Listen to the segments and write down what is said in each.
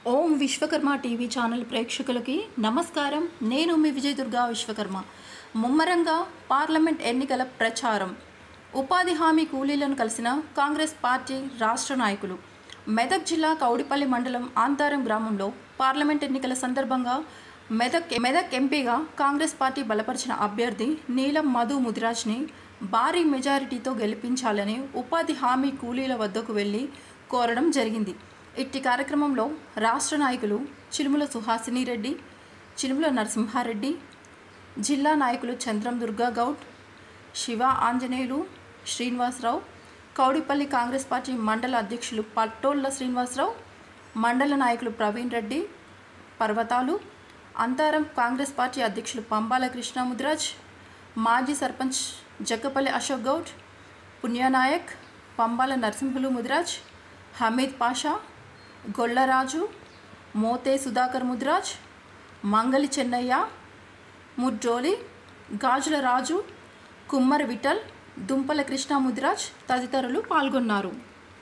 ఓం Vishwakarma TV channel ప్రేక్షకులకి నమస్కారం. నేను మీ విజయ దుర్గా విశ్వకర్మ. ముమ్మరంగా పార్లమెంట్ ఎన్నికల ప్రచారం. ఉపాధి హామీ కూలీలను కలిసిన కాంగ్రెస్ పార్టీ రాష్ట్ర నాయకులు. మెదక్ జిల్లా కౌడిపల్లి మండలం ఆంతారం గ్రామంలో పార్లమెంట్ ఎన్నికల సందర్భంగా మెదక్ ఎంపీగా కాంగ్రెస్ పార్టీ బలపరిచిన అభ్యర్థి నీలం మధు ముదిరాజ్ని భారీ మెజారిటీతో గెలిపించాలని ఉపాధి హామీ కూలీల వద్దకు వెళ్ళి కోరడం జరిగింది. ఇట్టి కార్యక్రమంలో రాష్ట్ర నాయకులు చిలుముల సుహాసిని రెడ్డి, చిలుముల నరసింహారెడ్డి, జిల్లా నాయకులు చంద్రం దుర్గా గౌడ్, శివ ఆంజనేయులు, శ్రీనివాసరావు, కౌడిపల్లి కాంగ్రెస్ పార్టీ మండల అధ్యక్షులు పట్టోళ్ల శ్రీనివాసరావు, మండల నాయకులు ప్రవీణ్ రెడ్డి, పర్వతాలు, అంతారం కాంగ్రెస్ పార్టీ అధ్యక్షులు పంబాల కృష్ణ ముదిరాజ్, మాజీ సర్పంచ్ జక్కపల్లి అశోక్ గౌడ్, పుణ్యనాయక్, పంబాల నరసింహులు ముదిరాజ్, హమీద్ పాషా, గొల్లరాజు, మోతే సుధాకర్ ముదిరాజ్, మంగలి చెన్నయ్య, ముడ్జోలి, గాజుల రాజు, కుమ్మరి విఠల్, దుంపల కృష్ణ ముదిరాజ్ తదితరులు పాల్గొన్నారు.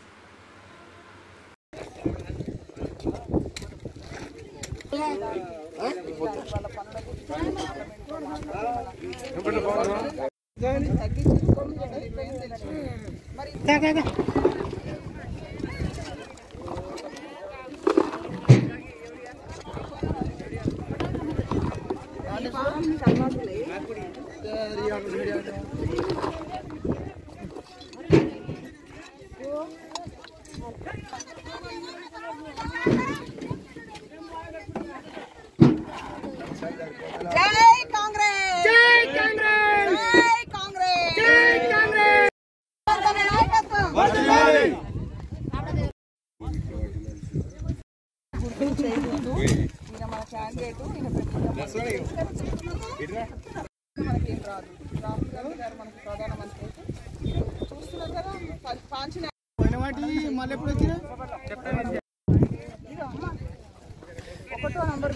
ఒకటో నంబర్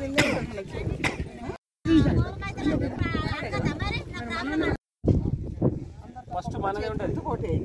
ఫస్ట్ మనదే ఉంటుంది.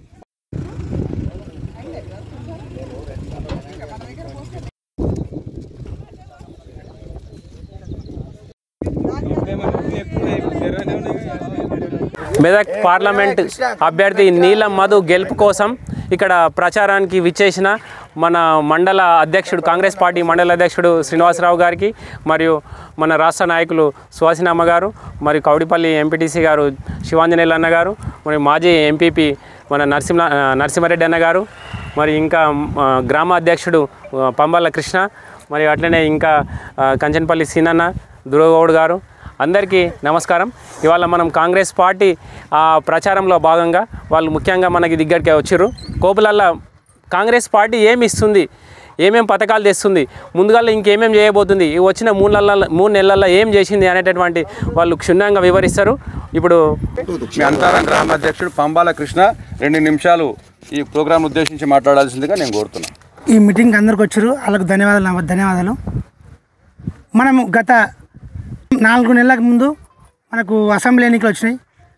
మెదక్ పార్లమెంట్ అభ్యర్థి నీలం మధు గెలుపు కోసం ఇక్కడ ప్రచారానికి విచ్చేసిన మన మండల అధ్యక్షుడు, కాంగ్రెస్ పార్టీ మండల అధ్యక్షుడు శ్రీనివాసరావు గారికి, మరియు మన రాష్ట్ర నాయకులు సుహాసినమ్మ గారు, మరియు కౌడిపల్లి ఎంపీటీసీ గారు శివాంజనేయులు అన్న గారు, మరియు మాజీ ఎంపీపీ మన నరసింహారెడ్డి అన్న గారు, మరి ఇంకా గ్రామ అధ్యక్షుడు పంబాల కృష్ణ, మరియు అట్లనే ఇంకా కంచన్పల్లి సీనన్న, దుర్గగౌడ్ గారు, అందరికీ నమస్కారం. ఇవాళ మనం కాంగ్రెస్ పార్టీ ప్రచారంలో భాగంగా వాళ్ళు ముఖ్యంగా మనకి దగ్గరికి వచ్చారు. కోపులల్లో కాంగ్రెస్ పార్టీ ఏమి ఇస్తుంది, ఏమేమి పథకాలు తెస్తుంది, ముందుగా ఇంకేమేమి చేయబోతుంది, వచ్చిన 3 నెలల్లో ఏం చేసింది అనేటటువంటి వాళ్ళు క్షుణ్ణంగా వివరిస్తారు. ఇప్పుడు అంతారం గ్రామ అధ్యక్షుడు పంబాల కృష్ణ 2 నిమిషాలు ఈ ప్రోగ్రాం ఉద్దేశించి మాట్లాడాల్సిందిగా నేను కోరుతున్నాను. ఈ మీటింగ్కి అందరికి వచ్చారు, వాళ్ళకు ధన్యవాదాలు. మనము గత 4 నెలల ముందు మనకు అసెంబ్లీ ఎన్నికలు వచ్చినాయి.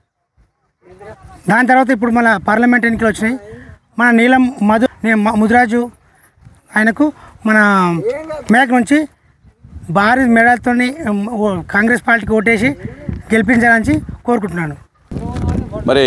దాని తర్వాత ఇప్పుడు మన పార్లమెంట్ ఎన్నికలు వచ్చినాయి. మన నీలం ముదిరాజు ఆయనకు మన మేక నుంచి భారీ మెడల్తో కాంగ్రెస్ పార్టీకి ఓటేసి గెలిపించాలని కోరుకుంటున్నాను. మరి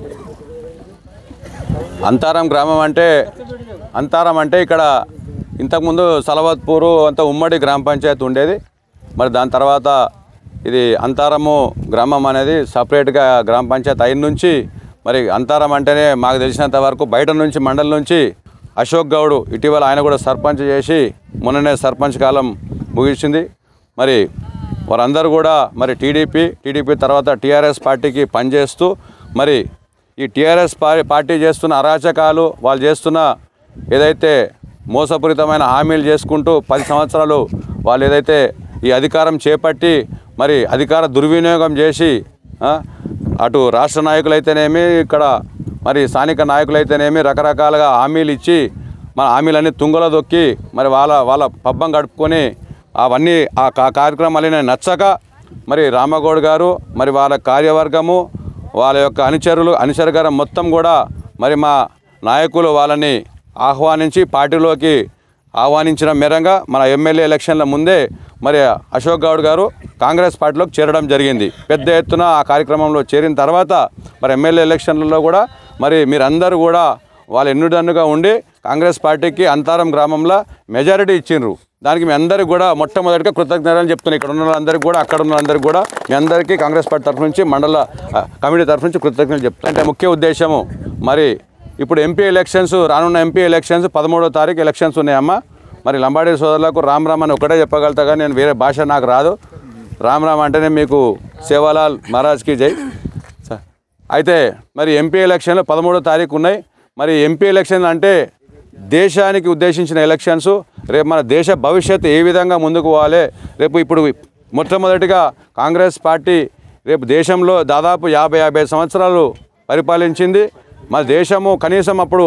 అంతారం గ్రామం అంటే ఇక్కడ ఇంతకుముందు సలవత్పూరు అంత ఉమ్మడి గ్రామ పంచాయతీ ఉండేది. మరి దాని తర్వాత ఇది అంతారము గ్రామం అనేది సపరేట్గా గ్రామ పంచాయతీ అయిన నుంచి మరి అంతారం అంటేనే మాకు తెలిసినంత వరకు బయట నుంచి మండలం నుంచి అశోక్ గౌడ్ ఇటీవల ఆయన కూడా సర్పంచ్ చేసి మొన్ననే సర్పంచ్ కాలం ముగిసింది. మరి వారందరూ కూడా మరి టీడీపీ తర్వాత టీఆర్ఎస్ పార్టీకి పనిచేస్తూ మరి ఈ టీఆర్ఎస్ పార్టీ చేస్తున్న అరాచకాలు, వాళ్ళు చేస్తున్న ఏదైతే మోసపూరితమైన హామీలు చేసుకుంటూ 10 సంవత్సరాలు వాళ్ళు ఏదైతే ఈ అధికారం చేపట్టి మరి అధికార దుర్వినియోగం చేసి అటు రాష్ట్ర నాయకులైతేనేమి, ఇక్కడ మరి స్థానిక నాయకులైతేనేమి రకరకాలుగా హామీలు ఇచ్చి మన హామీలన్నీ తుంగలో దొక్కి మరి వాళ్ళ పబ్బం గడుపుకొని అవన్నీ ఆ కార్యక్రమాలన్నీ నచ్చక మరి రామగౌడ్ గారు మరి వాళ్ళ కార్యవర్గము, వాళ్ళ యొక్క అనుచరుగారం మొత్తం కూడా మరి మా నాయకులు వాళ్ళని ఆహ్వానించి పార్టీలోకి ఆహ్వానించిన మేరంగా మన ఎమ్మెల్యే ఎలక్షన్ల ముందే మరి అశోక్ గౌడ్ గారు కాంగ్రెస్ పార్టీలోకి చేరడం జరిగింది. పెద్ద ఎత్తున ఆ కార్యక్రమంలో చేరిన తర్వాత మరి ఎమ్మెల్యే ఎలక్షన్లలో కూడా మరి మీరందరూ కూడా వాళ్ళు ఎన్నుదన్నుగా ఉండి కాంగ్రెస్ పార్టీకి అంతారం గ్రామంలో మెజారిటీ ఇచ్చిండ్రు. దానికి మీ అందరికీ కూడా మొట్టమొదటిగా కృతజ్ఞతలు చెప్తున్నాను. ఇక్కడ ఉన్న వాళ్ళందరికీ కూడా అక్కడ ఉన్న వాళ్ళందరికీ కూడా మీ అందరికీ కాంగ్రెస్ పార్టీ తరఫు నుంచి మండల కమిటీ తరఫు నుంచి కృతజ్ఞతలు చెప్తాను. అంటే ముఖ్య ఉద్దేశము మరి ఇప్పుడు ఎంపీ ఎలక్షన్స్ రానున్న ఎంపీ ఎలక్షన్స్ 13వ తారీఖు ఎలక్షన్స్ ఉన్నాయమ్మా. మరి లంబాడీ సోదరులకు రామ్ రామ్ అని ఒకటే చెప్పగలుగుతా కానీ నేను వేరే భాష నాకు రాదు. రామ్ రామ్ అంటేనే మీకు సేవాలాల్ మహారాజ్కి జై. అయితే మరి ఎంపీ ఎలక్షన్లు 13వ తారీఖు ఉన్నాయి. మరి ఎంపీ ఎలక్షన్ అంటే దేశానికి ఉద్దేశించిన ఎలక్షన్స్. రేపు మన దేశ భవిష్యత్తు ఏ విధంగా ముందుకు పోవాలి, రేపు ఇప్పుడు మొట్టమొదటిగా కాంగ్రెస్ పార్టీ రేపు దేశంలో దాదాపు 50 సంవత్సరాలు పరిపాలించింది. మన దేశము కనీసం అప్పుడు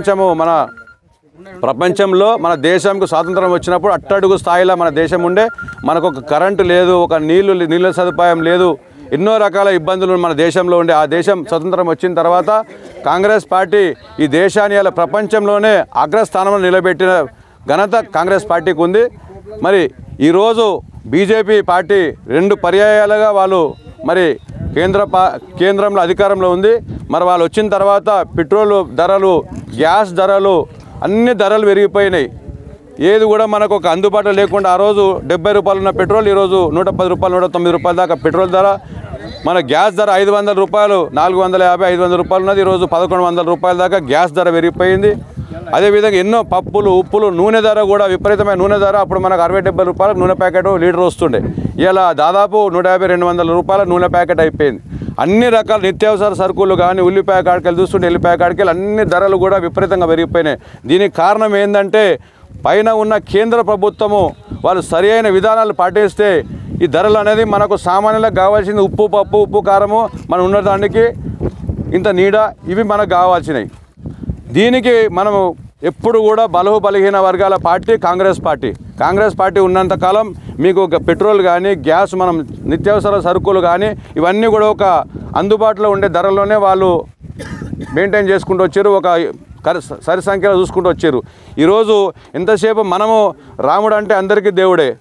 ప్రపంచంలో మన దేశంకు స్వాతంత్రం వచ్చినప్పుడు అట్టడుగు స్థాయిలో మన దేశం ఉండే. మనకు ఒక కరెంటు లేదు, ఒక నీళ్ళ సదుపాయం లేదు, ఎన్నో రకాల ఇబ్బందులు మన దేశంలో ఉండే. ఆ దేశం స్వతంత్రం వచ్చిన తర్వాత కాంగ్రెస్ పార్టీ ఈ దేశాన్ని ఇలా ప్రపంచంలోనే అగ్రస్థానంలో నిలబెట్టిన ఘనత కాంగ్రెస్ పార్టీకి ఉంది. మరి ఈరోజు బీజేపీ పార్టీ 2 పర్యాయాలుగా వాళ్ళు మరి కేంద్రంలో అధికారంలో ఉంది. మరి వాళ్ళు వచ్చిన తర్వాత పెట్రోల్ ధరలు, గ్యాస్ ధరలు, అన్ని ధరలు పెరిగిపోయినాయి. ఏది కూడా మనకు ఒక అందుబాటులో లేకుండా ఆ రోజు 70 రూపాయలు ఉన్న పెట్రోల్ ఈరోజు 110 రూపాయలు 109 రూపాయల దాకా పెట్రోల్ ధర. మన గ్యాస్ ధర 500 రూపాయలు 450 500 రూపాయలు ఉన్నది, ఈరోజు 1100 రూపాయల దాకా గ్యాస్ ధర పెరిగిపోయింది. అదేవిధంగా ఎన్నో పప్పులు, ఉప్పులు, నూనె ధర కూడా విపరీతమైన నూనె ధర. అప్పుడు మనకు 60-70 రూపాయలకు నూనె ప్యాకెట్ లీటర్ వస్తుండే. ఇలా దాదాపు 150-200 రూపాయల నూనె ప్యాకెట్ అయిపోయింది. అన్ని రకాల నిత్యావసర సరుకులు కానీ ఉల్లిపాయ కాడికెళ్ళి చూస్తుంటే ఎల్లిపాయ కాడికెళ్ళి అన్ని ధరలు కూడా విపరీతంగా పెరిగిపోయినాయి. దీనికి కారణం ఏంటంటే పైన ఉన్న కేంద్ర ప్రభుత్వము వాళ్ళు సరి అయిన విధానాలు పాటిస్తే ఈ ధరలు అనేది మనకు సామాన్యంగా కావాల్సింది ఉప్పు, పప్పు, ఉప్పు, కారము మనం ఉన్నదానికి ఇంత నీడ ఇవి మనకు కావాల్సినవి. దీనికి మనము ఎప్పుడు కూడా బలహీన వర్గాల పార్టీ కాంగ్రెస్ పార్టీ ఉన్నంతకాలం మీకు పెట్రోల్ కానీ గ్యాస్ మనం నిత్యావసర సరుకులు కానీ ఇవన్నీ కూడా ఒక అందుబాటులో ఉండే ధరలోనే వాళ్ళు మెయింటైన్ చేసుకుంటూ వచ్చారు. ఒక సరి సంఖ్యలో చూసుకుంటూ వచ్చారు. ఈరోజు ఎంతసేపు మనము రాముడు అంటే అందరికీ దేవుడే,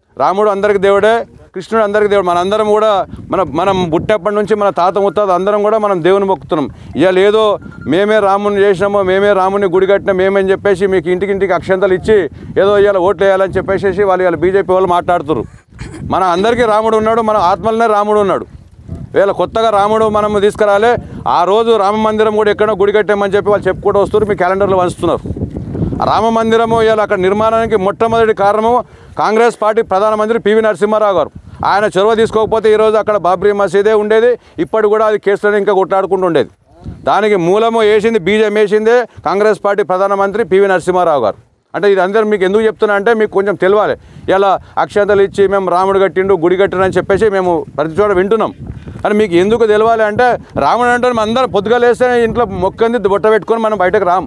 కృష్ణుడు అందరికీ దేవుడు. మనందరం కూడా మనం పుట్టినప్పటి నుంచి మన తాత ముత్తాత అందరం కూడా మనం దేవుని మొక్కుతున్నాం. ఇవాళ ఏదో మేమే రాముని చేసినామో, మేమే రాముని గుడి కట్టినా మేమని చెప్పేసి మీకు ఇంటికి అక్షంతలు ఇచ్చి ఏదో ఇవాళ ఓట్లు వేయాలని చెప్పేసి వాళ్ళు బీజేపీ వాళ్ళు మాట్లాడుతున్నారు. మన అందరికీ రాముడు ఉన్నాడు, మన ఆత్మలనే రాముడు ఉన్నాడు. వీళ్ళ కొత్తగా రాముడు మనము తీసుకురాలే. ఆ రోజు రామ మందిరం కూడా ఎక్కడో గుడి కట్టామని చెప్పి వాళ్ళు చెప్పుకుంటూ వస్తారు, మీ క్యాలెండర్లో వంచుతున్నారు. రామ మందిరము ఇవాళ అక్కడ నిర్మాణానికి మొట్టమొదటి కారణము కాంగ్రెస్ పార్టీ ప్రధానమంత్రి పివి నరసింహారావు గారు. ఆయన చొరవ తీసుకోకపోతే ఈరోజు అక్కడ బాబ్రీ మసీదే ఉండేది. ఇప్పటి కూడా అది కేసులను ఇంకా కొట్లాడుకుంటూ ఉండేది. దానికి మూలము బీజం వేసిందే కాంగ్రెస్ పార్టీ ప్రధానమంత్రి పివి నరసింహారావు గారు. అంటే ఇది అందరూ మీకు ఎందుకు చెప్తున్నా అంటే మీకు కొంచెం తెలియాలి. ఇలా అక్షంతలు ఇచ్చి మేము రాముడు కట్టిండు గుడి కట్టిండు చెప్పేసి మేము ప్రతి చోట వింటున్నాం. అని మీకు ఎందుకు తెలియాలి అంటే రాముడు అంటే అందరం పొద్దుగా లేస్తే ఇంట్లో మొక్కంది బొట్ట పెట్టుకొని మనం బయటకు రాం.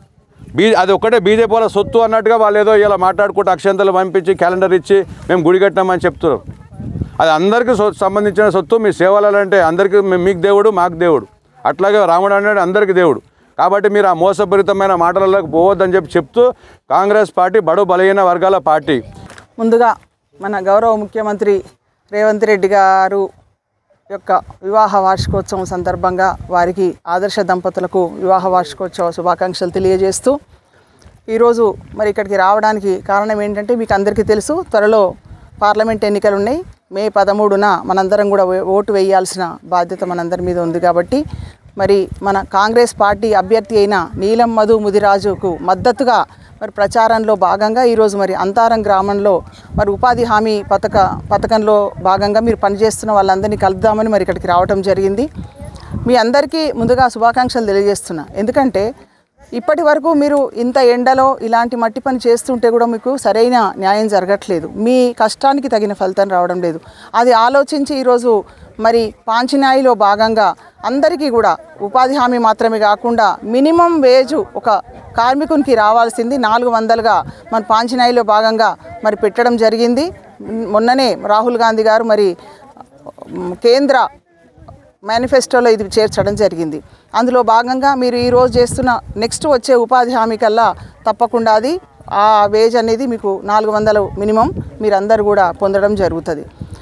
అది ఒక్కటే బీజేపీ వాళ్ళ సొత్తు అన్నట్టుగా వాళ్ళు ఏదో ఇలా మాట్లాడుకుంటూ అక్షంతలు పంపించి క్యాలెండర్ ఇచ్చి మేము గుడి కట్టామని చెప్తున్నారు. అది అందరికీ సంబంధించిన సొత్తు. మీ సేవలంటే అందరికీ మీకు దేవుడు, మాకు దేవుడు. అట్లాగే రాముడు అనేది అందరికీ దేవుడు. కాబట్టి మీరు ఆ మోసపూరితమైన మాటలకు పోవద్దని చెప్తూ కాంగ్రెస్ పార్టీ బలహీన వర్గాల పార్టీ. ముందుగా మన గౌరవ ముఖ్యమంత్రి రేవంత్ రెడ్డి గారు యొక్క వివాహ వార్షికోత్సవం సందర్భంగా వారికి ఆదర్శ దంపతులకు వివాహ వార్షికోత్సవ శుభాకాంక్షలు తెలియజేస్తూ ఈరోజు మరి ఇక్కడికి రావడానికి కారణం ఏంటంటే మీకు అందరికీ తెలుసు, త్వరలో పార్లమెంట్ ఎన్నికలు ఉన్నాయి. మే 13న మనందరం కూడా ఓటు వేయాల్సిన బాధ్యత మనందరి మీద ఉంది. కాబట్టి మరి మన కాంగ్రెస్ పార్టీ అభ్యర్థి అయిన నీలం మధు ముదిరాజుకు మద్దతుగా మరి ప్రచారంలో భాగంగా ఈరోజు మరి అంతారం గ్రామంలో మరి ఉపాధి హామీ పథకంలో భాగంగా మీరు పనిచేస్తున్న వాళ్ళందరినీ కలుద్దామని మరి ఇక్కడికి రావడం జరిగింది. మీ అందరికీ ముందుగా శుభాకాంక్షలు తెలియజేస్తున్నా. ఎందుకంటే ఇప్పటి వరకు మీరు ఇంత ఎండలో ఇలాంటి మట్టి పని చేస్తుంటే కూడా మీకు సరైన న్యాయం జరగట్లేదు. మీ కష్టానికి తగిన ఫలితం రావడం లేదు. అది ఆలోచించి ఈరోజు మరి పాంచినాయిలో భాగంగా అందరికీ కూడా ఉపాధి హామీ మాత్రమే కాకుండా మినిమం వేజు ఒక కార్మికునికి రావాల్సింది 400గా మన పాంచినాయిలో భాగంగా మరి పెట్టడం జరిగింది. మొన్ననే రాహుల్ గాంధీ గారు మరి కేంద్ర మేనిఫెస్టోలో ఇది చేర్చడం జరిగింది. అందులో భాగంగా మీరు ఈరోజు చేస్తున్న నెక్స్ట్ వచ్చే ఉపాధి హామీ కల్లా తప్పకుండా అది ఆ వేజ్ అనేది మీకు 400 మినిమం మీరందరూ కూడా పొందడం జరుగుతుంది.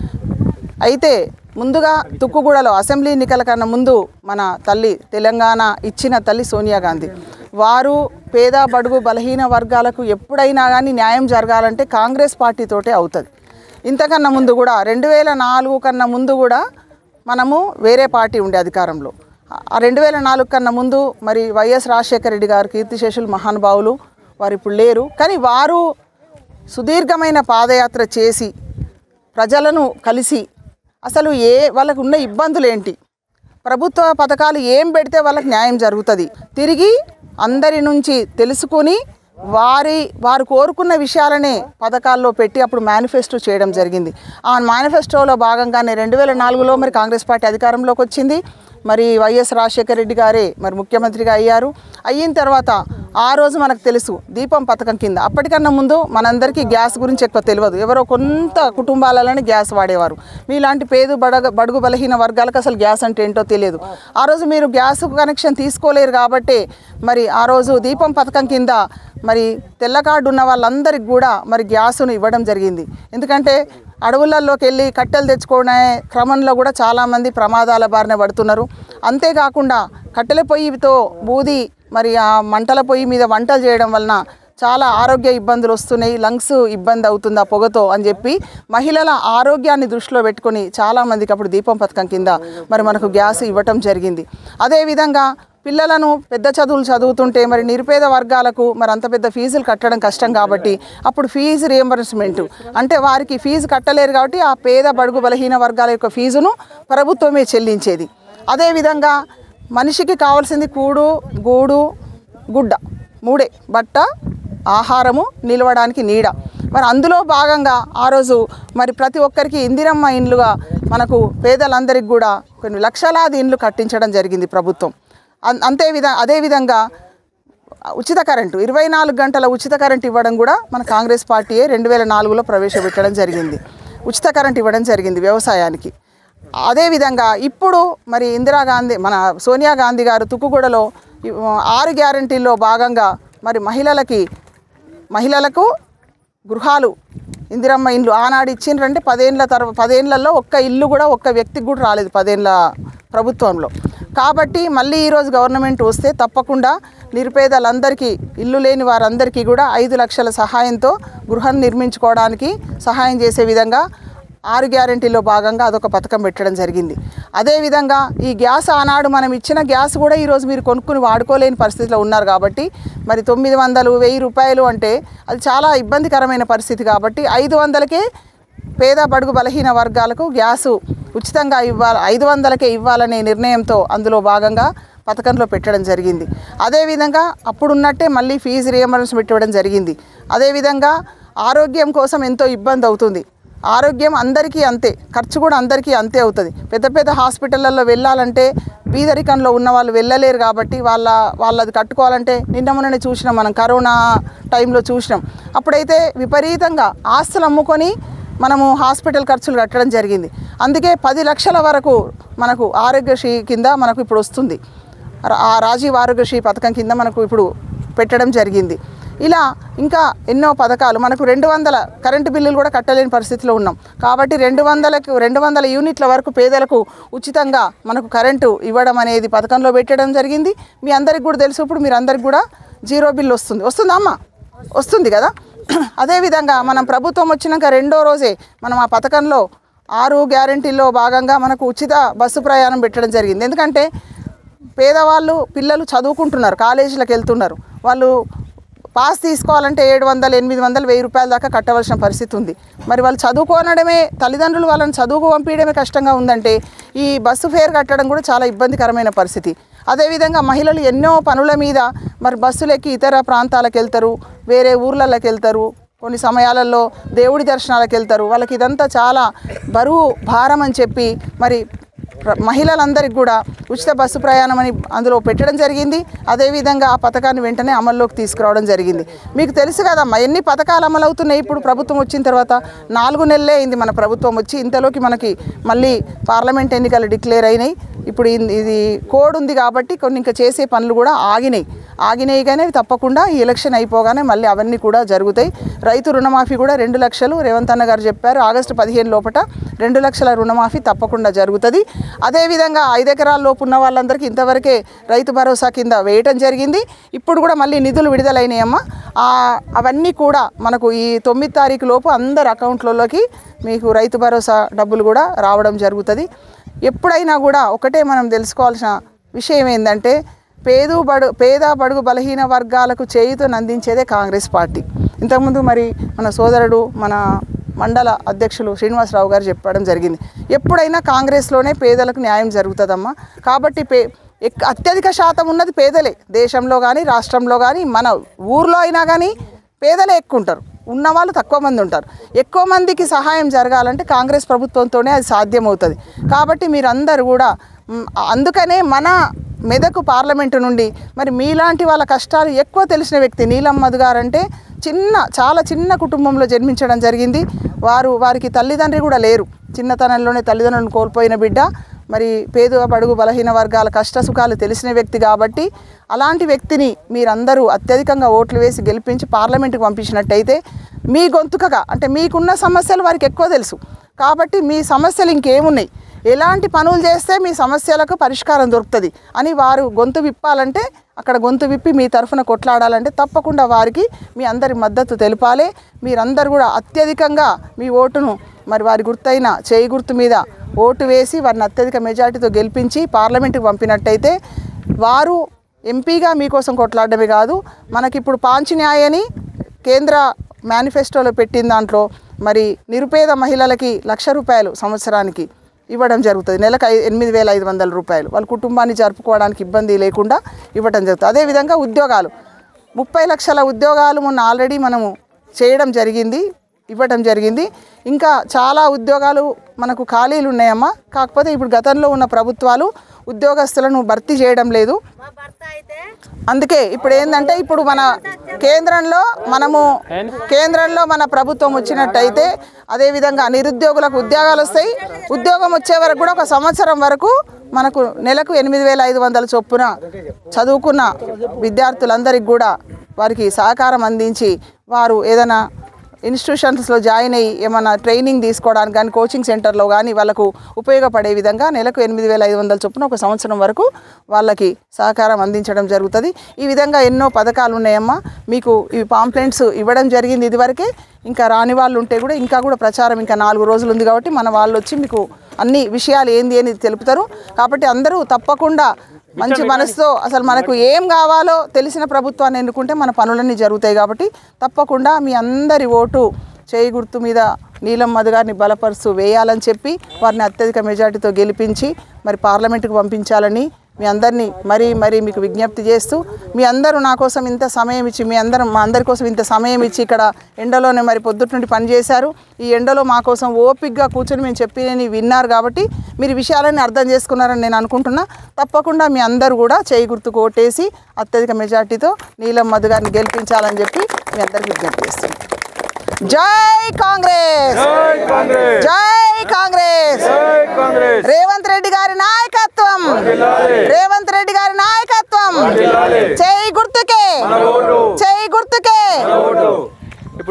అయితే ముందుగా తుక్కుగూడలో అసెంబ్లీ ఎన్నికల కన్నా ముందు మన తల్లి తెలంగాణ ఇచ్చిన తల్లి సోనియా గాంధీ వారు పేద బడుగు బలహీన వర్గాలకు ఎప్పుడైనా కానీ న్యాయం జరగాలంటే కాంగ్రెస్ పార్టీతోటే అవుతుంది. ఇంతకన్నా ముందు కూడా 2004 కన్నా ముందు కూడా మనము వేరే పార్టీ ఉండే అధికారంలో. ఆ 2004 కన్నా ముందు మరి వైఎస్ రాజశేఖర రెడ్డి గారు కీర్తిశేషులు మహానుభావులు వారు ఇప్పుడు లేరు. కానీ వారు సుదీర్ఘమైన పాదయాత్ర చేసి ప్రజలను కలిసి అసలు వాళ్ళకు ఉన్న ఇబ్బందులు ఏంటి, ప్రభుత్వ పథకాలు ఏం పెడితే వాళ్ళకి న్యాయం జరుగుతుంది తిరిగి అందరి నుంచి తెలుసుకొని వారు కోరుకున్న విషయాలనే పథకాల్లో పెట్టి అప్పుడు మేనిఫెస్టో చేయడం జరిగింది. ఆ మేనిఫెస్టోలో భాగంగానే 2004లో మరి కాంగ్రెస్ పార్టీ అధికారంలోకి వచ్చింది. మరి వైఎస్ రాజశేఖర రెడ్డి గారే మరి ముఖ్యమంత్రిగా అయ్యారు. అయిన తర్వాత ఆ రోజు మనకు తెలుసు దీపం పథకం కింద, అప్పటికన్నా ముందు మనందరికీ గ్యాస్ గురించి ఎక్కువ తెలియదు, ఎవరో కొంత కుటుంబాలలోనే గ్యాస్ వాడేవారు. మీలాంటి బడుగు బలహీన వర్గాలకు అసలు గ్యాస్ అంటే ఏంటో తెలియదు. ఆ రోజు మీరు గ్యాస్ కనెక్షన్ తీసుకోలేరు కాబట్టి మరి ఆ రోజు దీపం పథకం కింద మరి తెల్ల కార్డు ఉన్న వాళ్ళందరికీ కూడా మరి గ్యాసును ఇవ్వడం జరిగింది. ఎందుకంటే అడవులలోకి వెళ్ళి కట్టెలు తెచ్చుకునే క్రమంలో కూడా చాలామంది ప్రమాదాల బారిన పడుతున్నారు. అంతేకాకుండా కట్టెల పొయ్యితో బూది మరి ఆ మంటల పొయ్యి మీద వంటలు చేయడం వలన చాలా ఆరోగ్య ఇబ్బందులు వస్తున్నాయి, లంగ్స్ ఇబ్బంది అవుతుంది ఆ పొగతో అని చెప్పి మహిళల ఆరోగ్యాన్ని దృష్టిలో పెట్టుకొని చాలామందికి అప్పుడు దీపం పథకం కింద మరి మనకు గ్యాస్ ఇవ్వటం జరిగింది. అదేవిధంగా పిల్లలను పెద్ద చదువులు చదువుతుంటే మరి నిరుపేద వర్గాలకు మరి అంత పెద్ద ఫీజులు కట్టడం కష్టం కాబట్టి అప్పుడు ఫీజు రియంబర్స్మెంట్ అంటే వారికి ఫీజు కట్టలేరు కాబట్టి ఆ పేద బడుగు బలహీన వర్గాల యొక్క ఫీజును ప్రభుత్వమే చెల్లించేది. అదేవిధంగా మనిషికి కావాల్సింది కూడు గూడు గుడ్డ మూడే, బట్ట ఆహారము నిలవడానికి నీడ. మరి అందులో భాగంగా ఆ రోజు మరి ప్రతి ఒక్కరికి ఇందిరమ్మ ఇండ్లుగా మనకు పేదలందరికీ కూడా కొన్ని లక్షలాది ఇండ్లు కట్టించడం జరిగింది ప్రభుత్వం. అదేవిధంగా ఉచిత కరెంటు 24 గంటల ఉచిత కరెంటు ఇవ్వడం కూడా మన కాంగ్రెస్ పార్టీయే 2004లో ప్రవేశపెట్టడం జరిగింది. ఉచిత కరెంటు ఇవ్వడం జరిగింది వ్యవసాయానికి. అదేవిధంగా ఇప్పుడు మరి ఇందిరాగాంధీ మన సోనియా గాంధీ గారు తుక్కుగూడలో 6 గ్యారంటీల్లో భాగంగా మరి మహిళలకు గృహాలు ఇందిరమ్మ ఇండ్లు ఆనాడు ఇచ్చిండ్రంటే 10 ఏళ్లలో ఒక్క ఇల్లు కూడా ఒక్క వ్యక్తికి కూడా రాలేదు 10 ఏళ్ళ ప్రభుత్వంలో. కాబట్టి మళ్ళీ ఈరోజు గవర్నమెంట్ వస్తే తప్పకుండా నిరుపేదలందరికీ ఇల్లు లేని వారందరికీ కూడా 5 లక్షల సహాయంతో గృహం నిర్మించుకోవడానికి సహాయం చేసే విధంగా 6 గ్యారంటీలో భాగంగా అదొక పథకం పెట్టడం జరిగింది. అదేవిధంగా ఈ గ్యాస్ ఆనాడు మనం ఇచ్చిన గ్యాస్ కూడా ఈరోజు మీరు కొనుక్కుని వాడుకోలేని పరిస్థితిలో ఉన్నారు కాబట్టి మరి 900-1000 రూపాయలు అంటే అది చాలా ఇబ్బందికరమైన పరిస్థితి కాబట్టి 500కే పేద బడుగు బలహీన వర్గాలకు గ్యాసు ఉచితంగా 500కే ఇవ్వాలనే నిర్ణయంతో అందులో భాగంగా పథకంలో పెట్టడం జరిగింది. అదేవిధంగా అప్పుడున్నట్టే మళ్ళీ ఫీజు రియంబర్స్మెంట్ పెట్టడం జరిగింది. అదేవిధంగా ఆరోగ్యం కోసం ఎంతో ఇబ్బంది అవుతుంది. ఆరోగ్యం అందరికీ అంతే, ఖర్చు కూడా అందరికీ అంతే అవుతుంది. పెద్ద పెద్ద హాస్పిటళ్ళల్లో వెళ్ళాలంటే బీదరికంలో ఉన్న వాళ్ళు వెళ్ళలేరు కాబట్టి వాళ్ళది కట్టుకోవాలంటే మొన్ననే చూసినాం, మనం కరోనా టైంలో చూసినాం. అప్పుడైతే విపరీతంగా ఆస్తులు అమ్ముకొని మనము హాస్పిటల్ ఖర్చులు కట్టడం జరిగింది. అందుకే 10 లక్షల వరకు మనకు ఆరోగ్యశ్రీ కింద మనకు ఇప్పుడు వస్తుంది. ఆ రాజీవ్ ఆరోగ్యశ్రీ పథకం కింద మనకు ఇప్పుడు పెట్టడం జరిగింది. ఇలా ఇంకా ఎన్నో పథకాలు మనకు 200 కరెంటు బిల్లులు కూడా కట్టలేని పరిస్థితిలో ఉన్నాం కాబట్టి 200 యూనిట్ల వరకు పేదలకు ఉచితంగా మనకు కరెంటు ఇవ్వడం అనేది పథకంలో పెట్టడం జరిగింది. మీ అందరికి కూడా తెలుసు, ఇప్పుడు మీరు అందరికి కూడా 0 బిల్లు వస్తుందా అమ్మ? వస్తుంది కదా. అదేవిధంగా మనం ప్రభుత్వం వచ్చినాక 2వ రోజే మనం ఆ పథకంలో 6 గ్యారంటీల్లో భాగంగా మనకు ఉచిత బస్సు ప్రయాణం పెట్టడం జరిగింది. ఎందుకంటే పేదవాళ్ళు పిల్లలు చదువుకుంటున్నారు, కాలేజీలకు వెళ్తున్నారు, వాళ్ళు పాస్ తీసుకోవాలంటే 700, 800, 1000 రూపాయల దాకా కట్టవలసిన పరిస్థితి ఉంది. మరి వాళ్ళు చదువుకోనడమే, తల్లిదండ్రులు వాళ్ళని చదువుకు పంపించడమే కష్టంగా ఉందంటే ఈ బస్సు ఫేర్ కట్టడం కూడా చాలా ఇబ్బందికరమైన పరిస్థితి. అదేవిధంగా మహిళలు ఎన్నో పనుల మీద మరి బస్సులెక్కి ఇతర ప్రాంతాలకు వెళ్తారు, వేరే ఊర్లలోకి వెళ్తారు, కొన్ని సమయాలలో దేవుడి దర్శనాలకు వెళ్తారు. వాళ్ళకి ఇదంతా చాలా బరువు భారం అని చెప్పి మరి మహిళలందరికీ కూడా ఉచిత బస్సు ప్రయాణం అని అందులో పెట్టడం జరిగింది. అదేవిధంగా ఆ పథకాన్ని వెంటనే అమల్లోకి తీసుకురావడం జరిగింది. మీకు తెలుసు కదమ్మా ఎన్ని పథకాలు అమలు అవుతున్నాయి. ఇప్పుడు ప్రభుత్వం వచ్చిన తర్వాత 4 నెలలే అయింది మన ప్రభుత్వం వచ్చి. ఇంతలోకి మనకి మళ్ళీ పార్లమెంట్ ఎన్నికలు డిక్లేర్ అయినాయి. ఇప్పుడు ఇది కోడ్ ఉంది కాబట్టి కొన్ని ఇంకా చేసే పనులు కూడా ఆగినాయి కానీ తప్పకుండా ఈ ఎలక్షన్ అయిపోగానే మళ్ళీ అవన్నీ కూడా జరుగుతాయి. రైతు రుణమాఫీ కూడా 2 లక్షలు రేవంత్ అన్న గారు చెప్పారు. ఆగస్టు 15 లోపల 2 లక్షల రుణమాఫీ తప్పకుండా జరుగుతుంది. అదేవిధంగా 5 ఎకరాల లోపు ఉన్న వాళ్ళందరికీ ఇంతవరకే రైతు భరోసా కింద వేయటం జరిగింది. ఇప్పుడు కూడా మళ్ళీ నిధులు విడుదలైనాయమ్మ. అవన్నీ కూడా మనకు ఈ 9 తారీఖు లోపు అందరి అకౌంట్లలోకి మీకు రైతు భరోసా డబ్బులు కూడా రావడం జరుగుతుంది. ఎప్పుడైనా కూడా ఒకటే మనం తెలుసుకోవాల్సిన విషయం ఏంటంటే పేద బడుగు బలహీన వర్గాలకు చేయుతను అందించేదే కాంగ్రెస్ పార్టీ. ఇంతకుముందు మరి మన సోదరుడు మన మండల అధ్యక్షులు శ్రీనివాసరావు గారు చెప్పడం జరిగింది. ఎప్పుడైనా కాంగ్రెస్లోనే పేదలకు న్యాయం జరుగుతుందమ్మా. కాబట్టి అత్యధిక శాతం ఉన్నది పేదలే. దేశంలో కానీ రాష్ట్రంలో కానీ మన ఊర్లో అయినా కానీ పేదలే ఎక్కువ ఉంటారు. ఉన్నవాళ్ళు తక్కువ మంది ఉంటారు. ఎక్కువ మందికి సహాయం జరగాలంటే కాంగ్రెస్ ప్రభుత్వంతోనే అది సాధ్యమవుతుంది. కాబట్టి మీరందరూ కూడా అందుకనే మన మెదక్ పార్లమెంటు నుండి మరి మీలాంటి వాళ్ళ కష్టాలు ఎక్కువ తెలిసిన వ్యక్తి నీలం మధు గారంటే చాలా చిన్న కుటుంబంలో జన్మించడం జరిగింది. వారికి తల్లిదండ్రి కూడా లేరు. చిన్నతనంలోనే తల్లిదండ్రులను కోల్పోయిన బిడ్డ. మరి పేద బడుగు బలహీన వర్గాల కష్ట సుఖాలు తెలిసిన వ్యక్తి కాబట్టి అలాంటి వ్యక్తిని మీరందరూ అత్యధికంగా ఓట్లు వేసి గెలిపించి పార్లమెంటుకు పంపించినట్టయితే మీ గొంతుకగా అంటే మీకున్న సమస్యలు వారికి ఎక్కువ తెలుసు. కాబట్టి మీ సమస్యలు ఇంకేమున్నాయి, ఎలాంటి పనులు చేస్తే మీ సమస్యలకు పరిష్కారం దొరుకుతుంది అని వారు గొంతు విప్పాలంటే అక్కడ గొంతు విప్పి మీ తరఫున కొట్లాడాలంటే తప్పకుండా వారికి మీ అందరి మద్దతు తెలపాలి. మీరందరూ కూడా అత్యధికంగా మీ ఓటును మరి వారి గుర్తైన చేయి గుర్తు మీద ఓటు వేసి వారిని అత్యధిక మెజార్టీతో గెలిపించి పార్లమెంటుకు పంపినట్టయితే వారు ఎంపీగా మీకోసం కొట్లాడమే కాదు, మనకిప్పుడు పాంచన్యాయ్ అని కేంద్ర మేనిఫెస్టోలో పెట్టిన దాంట్లో మరి నిరుపేద మహిళలకి ₹1,00,000 సంవత్సరానికి ఇవ్వడం జరుగుతుంది. నెలకు 8,500 రూపాయలు వాళ్ళ కుటుంబాన్ని జరుపుకోవడానికి ఇబ్బంది లేకుండా ఇవ్వడం జరుగుతుంది. అదేవిధంగా ఉద్యోగాలు 30 లక్షల ఉద్యోగాలు మొన్న ఆల్రెడీ మనము చేయడం జరిగింది, ఇవ్వడం జరిగింది. ఇంకా చాలా ఉద్యోగాలు మనకు ఖాళీలు ఉన్నాయమ్మా. కాకపోతే ఇప్పుడు గతంలో ఉన్న ప్రభుత్వాలు ఉద్యోగస్తులను భర్తీ చేయడం లేదు. అందుకే ఇప్పుడు ఏంటంటే ఇప్పుడు మన కేంద్రంలో మన ప్రభుత్వం వచ్చినట్టయితే అదేవిధంగా నిరుద్యోగులకు ఉద్యోగాలు వస్తాయి. ఉద్యోగం వచ్చే వరకు కూడా 1 సంవత్సరం వరకు మనకు నెలకు 8,500 చొప్పున చదువుకున్న విద్యార్థులందరికీ కూడా వారికి సహకారం అందించి వారు ఏదైనా ఇన్స్టిట్యూషన్స్లో జాయిన్ అయ్యి ఏమైనా ట్రైనింగ్ తీసుకోవడానికి కానీ కోచింగ్ సెంటర్లో కానీ వాళ్ళకు ఉపయోగపడే విధంగా నెలకు 8,500 చొప్పున 1 సంవత్సరం వరకు వాళ్ళకి సహకారం అందించడం జరుగుతుంది. ఈ విధంగా ఎన్నో పథకాలు ఉన్నాయమ్మా. మీకు ఈ పాంప్లెంట్స్ ఇవ్వడం జరిగింది ఇదివరకే. ఇంకా రాని వాళ్ళు ఉంటే కూడా ఇంకా ప్రచారం ఇంకా 4 రోజులు ఉంది కాబట్టి మన వాళ్ళు వచ్చి మీకు అన్ని విషయాలు ఏంది అని తెలుపుతారు. కాబట్టి అందరూ తప్పకుండా మంచి మనసుతో అసలు మనకు ఏం కావాలో తెలిసిన ప్రభుత్వాన్ని ఎన్నుకుంటే మన పనులన్నీ జరుగుతాయి. కాబట్టి తప్పకుండా మీ అందరి ఓటు చేయి గుర్తు మీద నీలం మధు గారిని బలపరుస్తూ వేయాలని చెప్పి వారిని అత్యధిక మెజార్టీతో గెలిపించి మరి పార్లమెంటుకు పంపించాలని మీ అందరినీ మరీ మీకు విజ్ఞప్తి చేస్తూ మీ అందరూ నా కోసం ఇంత సమయం ఇచ్చి మా అందరి కోసం ఇంత సమయం ఇచ్చి ఇక్కడ ఎండలోనే మరి పొద్దుటి నుండి పనిచేశారు. ఈ ఎండలో మా కోసం ఓపికగా కూర్చొని మేము చెప్పినవి విన్నారు కాబట్టి మీరు విషయాలన్నీ అర్థం చేసుకున్నారని నేను అనుకుంటున్నా. తప్పకుండా మీ అందరూ కూడా చేయి గుర్తుకు ఓటేసి అత్యధిక మెజార్టీతో నీలం మధు గారిని గెలిపించాలని చెప్పి మీ అందరికీ విజ్ఞప్తి చేస్తున్నాను. జై కాంగ్రెస్, జై కాంగ్రెస్, రేవంత్ రెడ్డి గారి నాయకత్వం, రేవంత్ రెడ్డి గారి నాయకత్వం, చేయి గుర్తుకే, చేయి గుర్తుకే.